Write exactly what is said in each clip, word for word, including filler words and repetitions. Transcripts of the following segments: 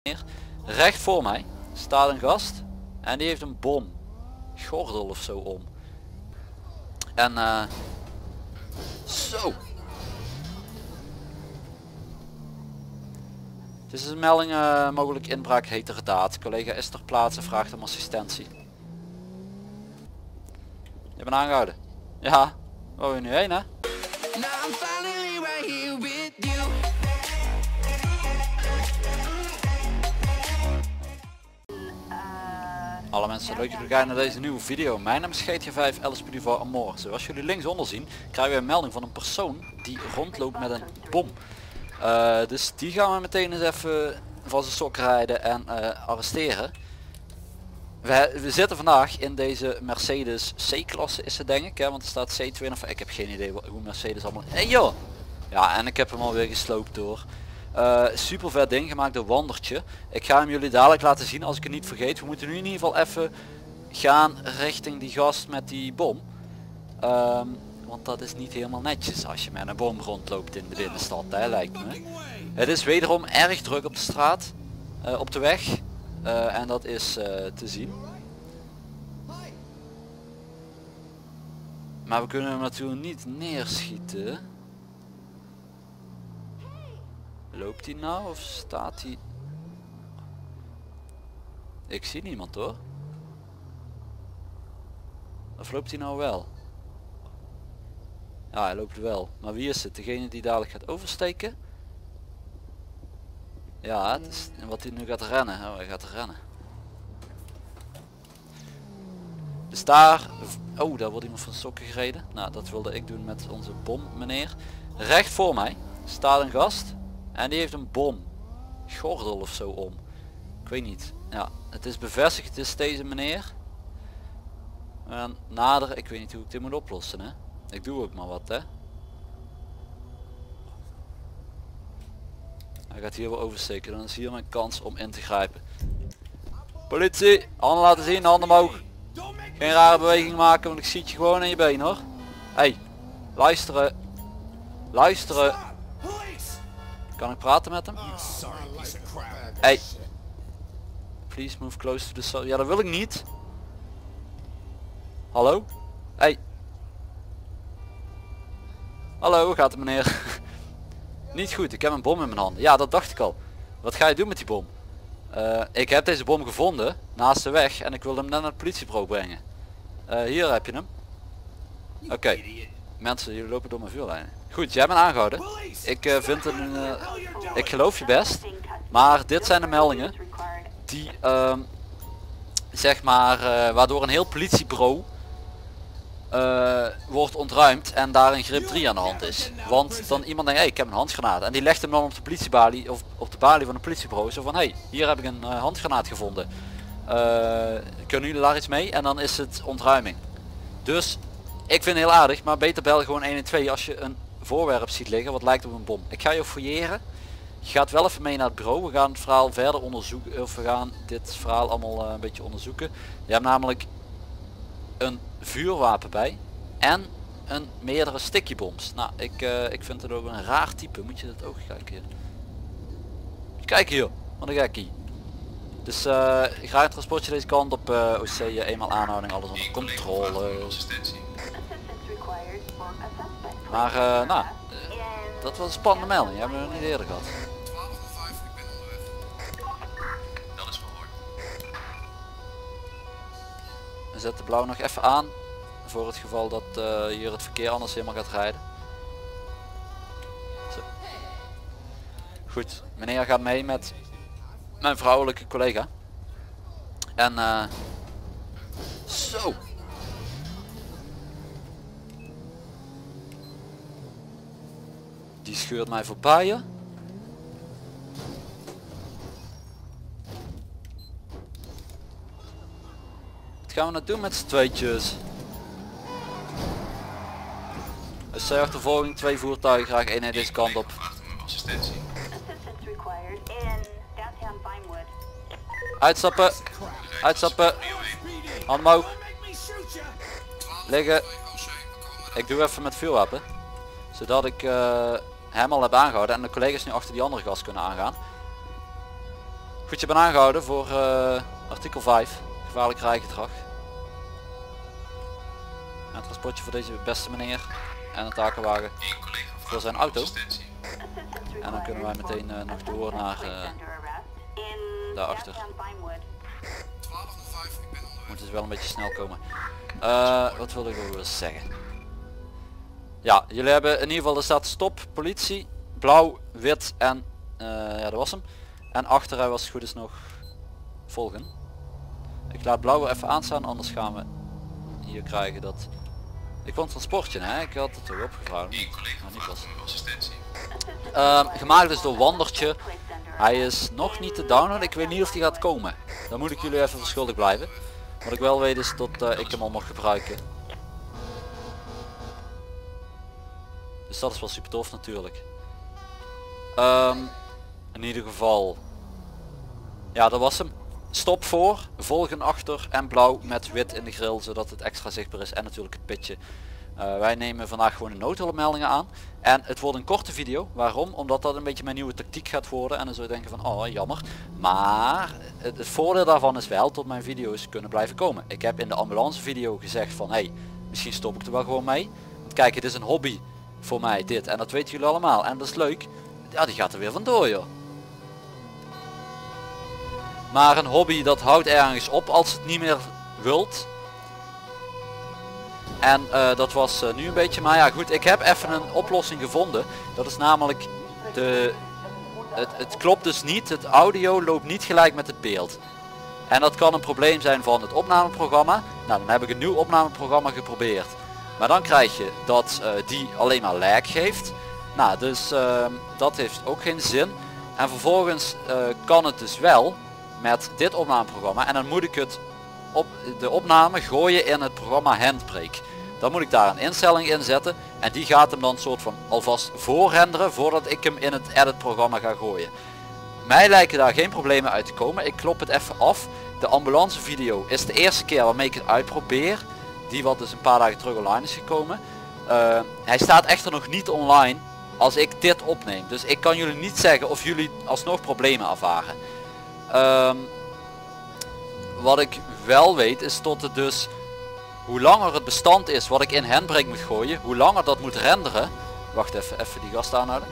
Recht voor mij staat een gast en die heeft een bom gordel of zo om. En uh, zo. Dit is een melding, uh, mogelijk inbraak heterdaad. Collega is ter plaatse, vraagt om assistentie. Je bent aangehouden. Ja, waar wil je nu heen, hè? Alle mensen, leuk dat jullie kijken naar deze nieuwe video. Mijn naam is G T vijf L S P D voor Amor. Zoals jullie linksonder zien krijgen we een melding van een persoon die rondloopt met een bom. Uh, dus die gaan we meteen eens even van zijn sok rijden en uh, arresteren. We, we zitten vandaag in deze Mercedes C-klasse is het denk ik, hè, want er staat C twintig. Ik heb geen idee hoe Mercedes allemaal... Hey joh! Ja, en ik heb hem alweer gesloopt door. Uh, super vet ding gemaakt door Wandertje. Ik ga hem jullie dadelijk laten zien als ik het niet vergeet. We moeten nu in ieder geval even gaan richting die gast met die bom. Um, want dat is niet helemaal netjes als je met een bom rondloopt in de binnenstad, hè, lijkt me. Het is wederom erg druk op de straat, uh, op de weg. Uh, en dat is uh, te zien. Maar we kunnen hem natuurlijk niet neerschieten. Loopt hij nou of staat hij? Ik zie niemand hoor. Of loopt hij nou wel? Ja, hij loopt wel. Maar wie is het? Degene die dadelijk gaat oversteken? Ja, het is wat hij nu gaat rennen. Oh, hij gaat rennen. Dus daar... Oh, daar wordt iemand van sokken gereden. Nou, dat wilde ik doen met onze bom, meneer. Recht voor mij staat een gast. En die heeft een bom gordel of zo om. Ik weet niet. Ja, het is bevestigd. Het is deze meneer. En nader, ik weet niet hoe ik dit moet oplossen, hè. Ik doe ook maar wat, hè. Hij gaat hier wel oversteken. Dan is hier mijn kans om in te grijpen. Politie, handen laten zien, handen omhoog. Geen rare beweging maken, want ik zie je gewoon in je been, hoor. Hey, luisteren. Luisteren. Kan ik praten met hem? Hey. Please move close to the cell. Ja, dat wil ik niet. Hallo? Hey. Hallo, hoe gaat het meneer? Niet goed, ik heb een bom in mijn handen. Ja, dat dacht ik al. Wat ga je doen met die bom? Uh, ik heb deze bom gevonden naast de weg en ik wil hem net naar het politiebureau brengen. Uh, hier heb je hem. Oké. Okay. Mensen, jullie lopen door mijn vuurlijnen. Goed, jij bent aangehouden. Ik uh, vind het een... Uh, ik geloof je best. Maar dit zijn de meldingen die uh, zeg maar uh, waardoor een heel politiebureau uh, wordt ontruimd en daar een grip drie aan de hand is. Want dan iemand denkt, hey, ik heb een handgranaat. En die legt hem dan op de politiebalie of op de balie van een politiebureau. Zo van, hey, hier heb ik een uh, handgranaat gevonden. Uh, kunnen jullie daar iets mee? En dan is het ontruiming. Dus ik vind het heel aardig, maar beter bel gewoon een en twee als je een voorwerp ziet liggen wat lijkt op een bom. Ik ga je fouilleren. Je gaat wel even mee naar het bureau. We gaan het verhaal verder onderzoeken. Of we gaan dit verhaal allemaal uh, een beetje onderzoeken. Je hebt namelijk een vuurwapen bij. En een meerdere stickybombs. Nou, ik, uh, ik vind het ook een raar type. Moet je dat ook kijken hier. Kijk hier. Wat een gekkie. Dus uh, graag een transportje deze kant op. Uh, O C, uh, eenmaal aanhouding, alles onder controle. Maar uh, nou, uh, dat was een spannende melding. Die hebben we nog niet eerder gehad. We zetten blauw nog even aan. Voor het geval dat uh, hier het verkeer anders helemaal gaat rijden. Zo. Goed, meneer gaat mee met mijn vrouwelijke collega. En uh, zo. Die scheurt mij voorbij. Hè? Wat gaan we nou doen met z'n tweetjes? Dus zij achtervolging, twee voertuigen, graag één naar deze kant op. Uitstappen, uitstappen, hand omhoog, liggen. Ik doe even met vuurwapen, zodat ik uh, hem al heb aangehouden en de collega's nu achter die andere gast kunnen aangaan. Goed, je bent aangehouden voor uh, artikel vijf, gevaarlijk rijgedrag. Een transportje voor deze beste meneer en een takenwagen voor zijn auto. En dan kunnen wij meteen uh, nog door naar uh, daarachter. Moet dus wel een beetje snel komen. Uh, wat wilde ik ook weer zeggen? Ja, jullie hebben in ieder geval, er staat stop, politie, blauw, wit en uh, ja, dat was hem. En achteruit was het goed is nog volgen. Ik laat blauw even aanstaan, anders gaan we hier krijgen dat... Ik vond transportje, hè? Ik had het toch opgevraagd. Maar niet was. Uh, gemaakt is door Wandertje. Hij is nog niet te downloaden. Ik weet niet of die gaat komen. Dan moet ik jullie even verschuldigd blijven. Wat ik wel weet is dat uh, ik hem al mag gebruiken. Dus dat is wel super tof natuurlijk. Um, in ieder geval. Ja, dat was hem. Stop voor, volgen achter en blauw met wit in de grill, zodat het extra zichtbaar is en natuurlijk het pitje. Uh, wij nemen vandaag gewoon de noodhulpmeldingen aan. En het wordt een korte video. Waarom? Omdat dat een beetje mijn nieuwe tactiek gaat worden. En dan zou je denken van, oh jammer. Maar het, het voordeel daarvan is wel dat mijn video's kunnen blijven komen. Ik heb in de ambulance video gezegd van, hey, misschien stop ik er wel gewoon mee. Want kijk, het is een hobby voor mij dit. En dat weten jullie allemaal. En dat is leuk. Ja, die gaat er weer vandoor, joh. Maar een hobby dat houdt ergens op als het niet meer wilt. En uh, dat was uh, nu een beetje, maar ja goed, ik heb even een oplossing gevonden. Dat is namelijk, de, het, het klopt dus niet, het audio loopt niet gelijk met het beeld. En dat kan een probleem zijn van het opnameprogramma. Nou, dan heb ik een nieuw opnameprogramma geprobeerd. Maar dan krijg je dat uh, die alleen maar lag geeft. Nou, dus uh, dat heeft ook geen zin. En vervolgens uh, kan het dus wel met dit opnameprogramma. En dan moet ik het op de opname gooien in het programma Handbrake. Dan moet ik daar een instelling in zetten. En die gaat hem dan soort van alvast voorrenderen voordat ik hem in het edit programma ga gooien. Mij lijken daar geen problemen uit te komen. Ik klop het even af. De ambulance video is de eerste keer waarmee ik het uitprobeer. Die wat dus een paar dagen terug online is gekomen. Uh, hij staat echter nog niet online als ik dit opneem. Dus ik kan jullie niet zeggen of jullie alsnog problemen ervaren. Um, wat ik wel weet is tot het dus, hoe langer het bestand is wat ik in Handbrake moet gooien, hoe langer dat moet renderen. Wacht even, even die gast aanhouden.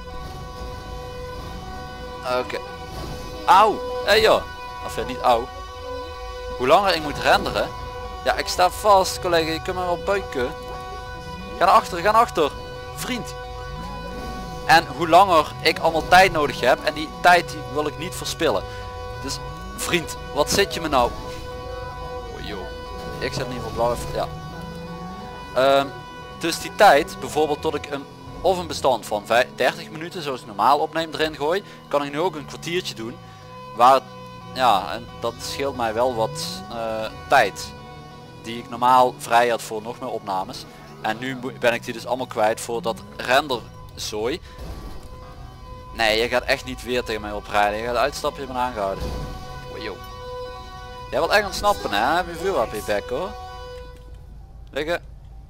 Oké. Okay. Auw, hé hey joh. Of ja, niet auw. Hoe langer ik moet renderen. Ja, ik sta vast collega, je kunt me wel buiken. Ga naar achter, ga naar achter. Vriend. En hoe langer ik allemaal tijd nodig heb, en die tijd die wil ik niet verspillen. Dus vriend, wat zit je me nou? Oh, joh. Ik zet in ieder geval blauw even, ja. Um, dus die tijd, bijvoorbeeld tot ik een, of een bestand van dertig minuten, zoals ik normaal opneem, erin gooi, kan ik nu ook een kwartiertje doen. Waar, ja, en dat scheelt mij wel wat uh, tijd. Die ik normaal vrij had voor nog meer opnames. En nu ben ik die dus allemaal kwijt voor dat renderzooi. Nee, je gaat echt niet weer tegen mij oprijden. Je gaat uitstappen, je bent aangehouden. Oh, joh. Jij wilt echt ontsnappen, hè? Heb je vuurwapen in je bek, hoor. Liggen.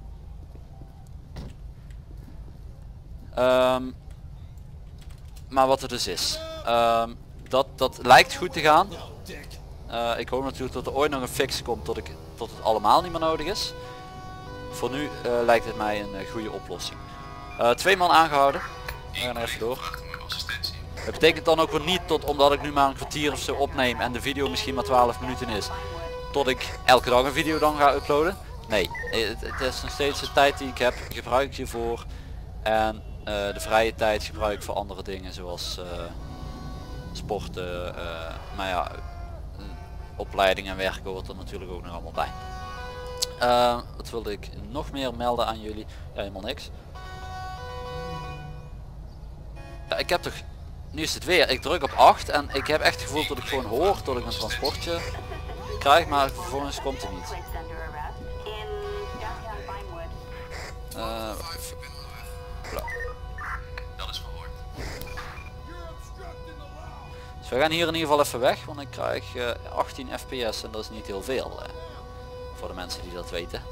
Um, maar wat er dus is. Um, dat, dat lijkt goed te gaan. Uh, ik hoop natuurlijk dat er ooit nog een fix komt tot, ik, tot het allemaal niet meer nodig is. Voor nu uh, lijkt het mij een uh, goede oplossing. Uh, twee man aangehouden. We gaan even door. Het betekent dan ook weer niet tot, omdat ik nu maar een kwartier of zo opneem en de video misschien maar twaalf minuten is, tot ik elke dag een video dan ga uploaden. Nee, het, het is nog steeds de tijd die ik heb, gebruik ik hiervoor. En uh, de vrije tijd gebruik ik voor andere dingen zoals uh, sporten, uh, maar ja, opleiding en werken hoort er natuurlijk ook nog allemaal bij. Uh, wat wilde ik nog meer melden aan jullie? Ja, helemaal niks. Ja, ik heb toch, nu is het weer, ik druk op acht en ik heb echt het gevoel dat ik gewoon hoor dat ik een transportje krijg, maar vervolgens komt het niet. Uh, dus we gaan hier in ieder geval even weg, want ik krijg uh, achttien F P S en dat is niet heel veel uh, voor de mensen die dat weten.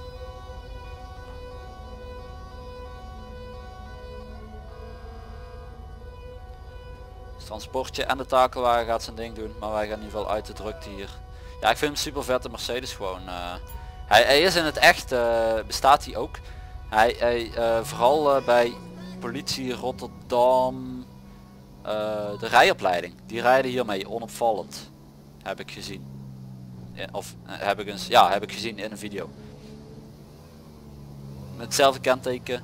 Transportje en de takelwagen gaat zijn ding doen, maar wij gaan in ieder geval uit de drukte hier. Ja, ik vind hem super vet, de Mercedes gewoon. Uh, hij, hij is in het echt, uh, bestaat hij ook. Hij, hij uh, vooral uh, bij politie Rotterdam, uh, de rijopleiding, die rijden hiermee onopvallend, heb ik gezien. Ja, of uh, heb ik eens, ja, heb ik gezien in een video. Met hetzelfde kenteken.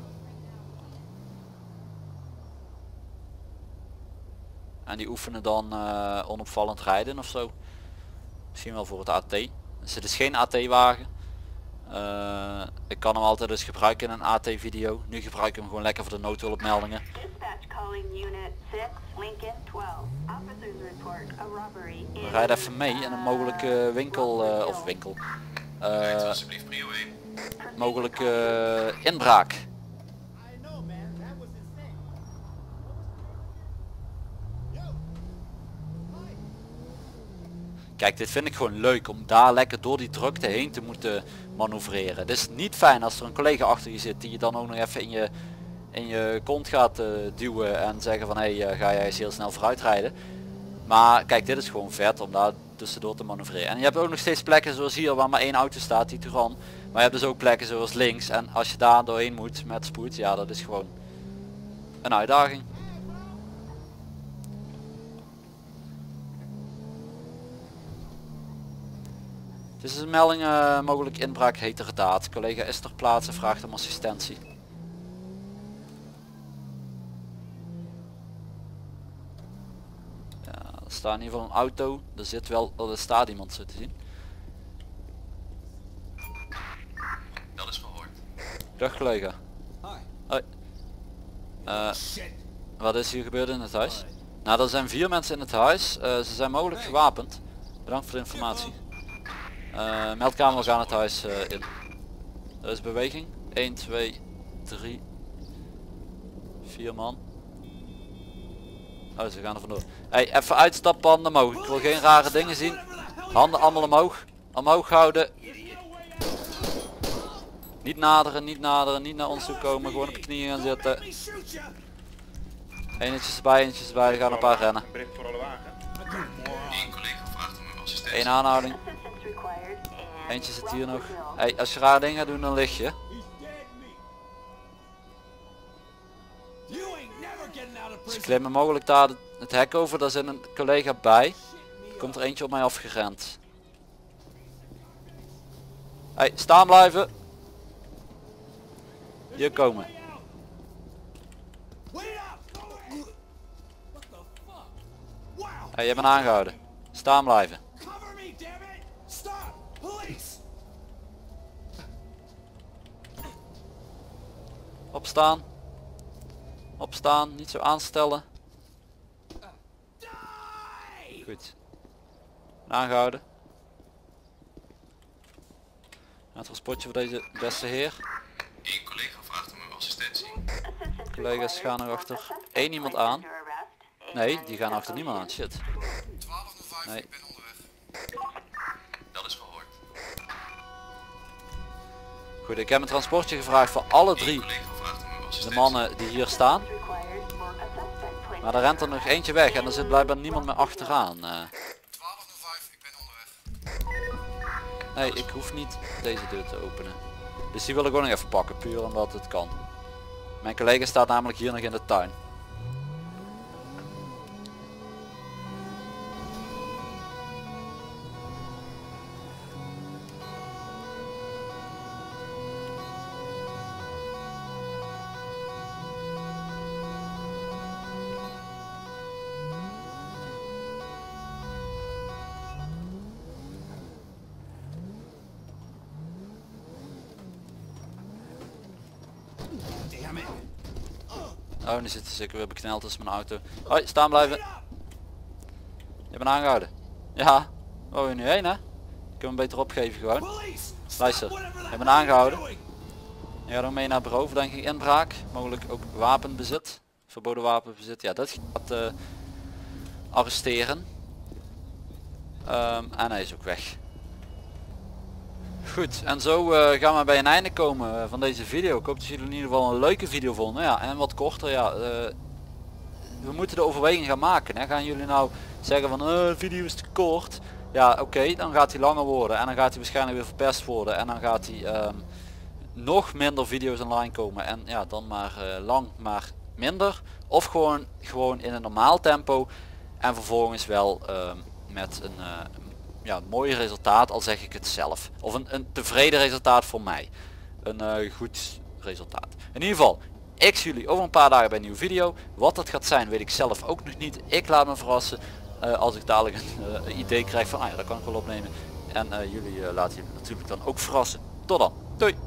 En die oefenen dan uh, onopvallend rijden of zo. Misschien wel voor het A T. Dus het is geen A T wagen. Uh, ik kan hem altijd dus gebruiken in een A T video. Nu gebruik ik hem gewoon lekker voor de noodhulpmeldingen. We rijden even mee in een mogelijke winkel uh, of winkel. Uh, mogelijke uh, inbraak. Kijk, dit vind ik gewoon leuk om daar lekker door die drukte heen te moeten manoeuvreren. Het is niet fijn als er een collega achter je zit die je dan ook nog even in je, in je kont gaat uh, duwen en zeggen van hé, hey, uh, ga jij eens heel snel vooruit rijden. Maar kijk, dit is gewoon vet om daar tussendoor te manoeuvreren. En je hebt ook nog steeds plekken zoals hier waar maar één auto staat, die Touran. Maar je hebt dus ook plekken zoals links en als je daar doorheen moet met spoed, ja, dat is gewoon een uitdaging. Dit is een melding, uh, mogelijk inbraak heterdaad. Collega is ter plaatse, vraagt om assistentie. Ja, er staat in ieder geval een auto. Er zit wel, er staat iemand zo te zien. Dat is verhoord. Dag collega. Hoi. Uh, wat is hier gebeurd in het huis? Nou, er zijn vier mensen in het huis. Uh, ze zijn mogelijk gewapend. Bedankt voor de informatie. Uh, meldkamer, we gaan het huis uh, in. Er is beweging. een, twee, drie, vier man. Oh, ze gaan er vandoor. Hey, even uitstappen, handen omhoog. Ik wil geen rare dingen zien. Handen allemaal omhoog. Omhoog houden. Niet naderen, niet naderen, niet naar ons toe komen. Gewoon op je knieën gaan zitten. Eentjes erbij, eentjes erbij. Er gaan een paar rennen. Eén aanhouding. Eentje zit hier nog. Hey, als je rare dingen gaat doen, dan lig je. Ze klimmen mogelijk daar het hek over. Daar zit een collega bij. Er komt er eentje op mij afgerend. Hey, staan blijven. Hier komen. Hey, je bent aangehouden. Staan blijven. Opstaan. Opstaan, niet zo aanstellen. Goed. Aangehouden. Een transportje voor deze beste heer. Eén collega vraagt om uw assistentie. Collega's gaan er achter één iemand aan. Nee, die gaan achter niemand aan. Shit. twaalf nul vijf, Nee. ik ben onderweg. Dat is verhoord. Goed, ik heb een transportje gevraagd voor alle drie de mannen die hier staan. Maar er rent er nog eentje weg en er zit blijkbaar niemand meer achteraan. Uh. twaalf nul vijf, ik ben onderweg. Nee, ik hoef niet deze deur te openen. Dus die wil ik ook nog even pakken, puur omdat het kan. Mijn collega staat namelijk hier nog in de tuin. Oh, nu zit hij zeker weer bekneld tussen mijn auto. Hoi, staan blijven. Je bent aangehouden. Ja, waar wil je nu heen hè? Ik kan hem beter opgeven gewoon. Luister, je bent aangehouden. Je gaat ook mee naar bureau, verdenking inbraak. Mogelijk ook wapenbezit. Verboden wapenbezit. Ja, dat gaat uh, arresteren. Um, en hij is ook weg. Goed, en zo uh, gaan we bij een einde komen uh, van deze video. Ik hoop dat jullie in ieder geval een leuke video vonden. Ja, en wat korter. Ja, uh, we moeten de overweging gaan maken. Hè. Gaan jullie nou zeggen van uh, video is te kort. Ja oké, okay, dan gaat hij langer worden en dan gaat hij waarschijnlijk weer verpest worden en dan gaat hij um, nog minder video's online komen en ja dan maar uh, lang maar minder. Of gewoon, gewoon in een normaal tempo en vervolgens wel um, met een uh, ja, mooi resultaat, al zeg ik het zelf. Of een, een tevreden resultaat voor mij. Een uh, goed resultaat. In ieder geval, ik zie jullie over een paar dagen bij een nieuwe video. Wat dat gaat zijn weet ik zelf ook nog niet. Ik laat me verrassen uh, als ik dadelijk een uh, idee krijg van ah ja, dat kan ik wel opnemen. En uh, jullie uh, laten je natuurlijk dan ook verrassen. Tot dan. Doei.